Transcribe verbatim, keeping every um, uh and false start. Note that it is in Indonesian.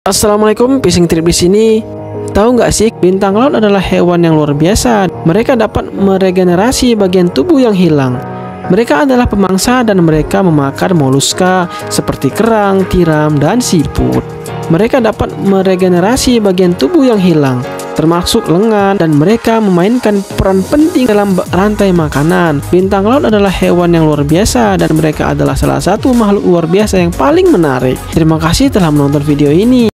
Assalamualaikum, Fishing Trip di sini. Tahu nggak sih, bintang laut adalah hewan yang luar biasa. Mereka dapat meregenerasi bagian tubuh yang hilang. Mereka adalah pemangsa dan mereka memakan moluska seperti kerang, tiram, dan siput. Mereka dapat meregenerasi bagian tubuh yang hilang, termasuk lengan, dan mereka memainkan peran penting dalam rantai makanan. Bintang laut adalah hewan yang luar biasa dan mereka adalah salah satu makhluk luar biasa yang paling menarik. Terima kasih telah menonton video ini.